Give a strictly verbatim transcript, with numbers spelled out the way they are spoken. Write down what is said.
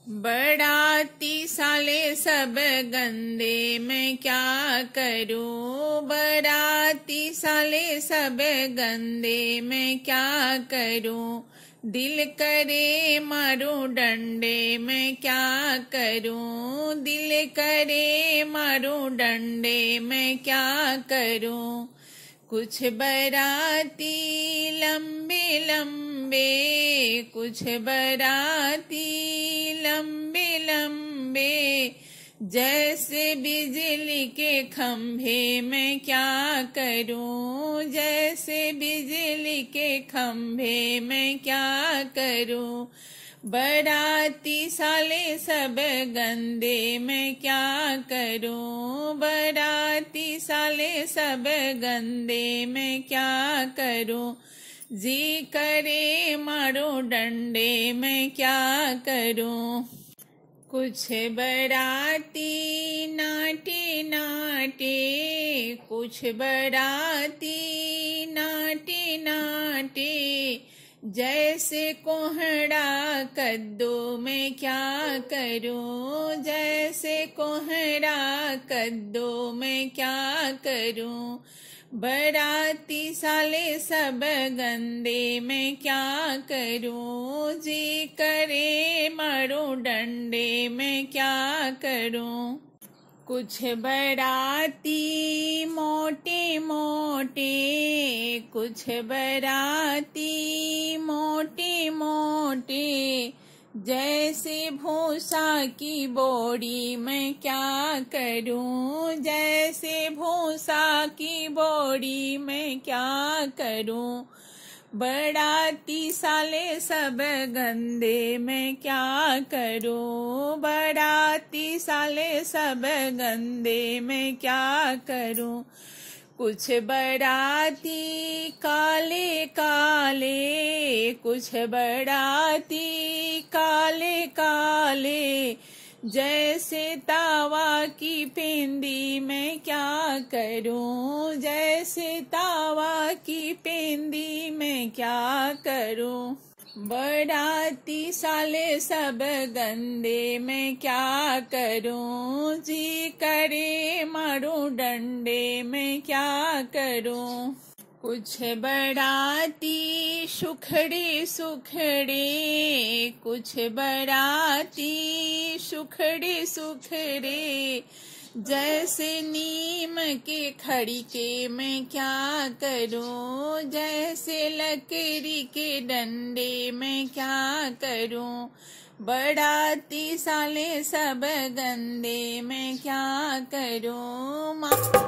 बराती साले सब गंदे मैं क्या करूं, बराती साले सब गंदे मैं क्या करूं, दिल करे मारूं डंडे मैं क्या करूं, दिल करे मारूं डंडे मैं क्या करूं। कुछ बराती लंबे लंबे, कुछ बराती लंबे लंबे, जैसे बिजली के खंभे मैं क्या करूं, जैसे बिजली के खंभे मैं क्या करूं। बराती साले सब गंदे मैं क्या करूं, बराती साले सब गंदे मैं क्या करूं, जी करे मारो डंडे मैं क्या करूं। कुछ बराती नाटे नाटे, कुछ बराती नाटे नाटे, जैसे कोहड़ा कद्दू मैं क्या करूं, जैसे कोहड़ा कद्दू मैं क्या करूं। बराती साले सब गंदे मैं क्या करूं, जी करे मारो डंडे मैं क्या करूं। कुछ बराती मोटे मोटे, कुछ बराती मोटे मोटे, जैसे भूसा की बोरी मैं क्या करूं, जैसे भूसा की बोरी मैं क्या करूं। बराती साले सब गंदे मैं क्या करूं, बराती साले सब गंदे मैं क्या करूं। कुछ बराती काले काले, कुछ बराती काले काले, जैसे तावा की पेंदी मैं क्या करूं, जैसे तावा की पेंदी मैं क्या करूं। बराती साले सब गंदे मैं क्या करूं, जी करे मारो डंडे मैं क्या करूं। कुछ बराती सुखड़े सुखड़े, कुछ बराती सुखड़े सुखड़े, जैसे नीम के खड़ी के मैं क्या करूं, जैसे लकड़ी के डंडे मैं क्या करूं। बराती साले सब गंदे मैं क्या करूं।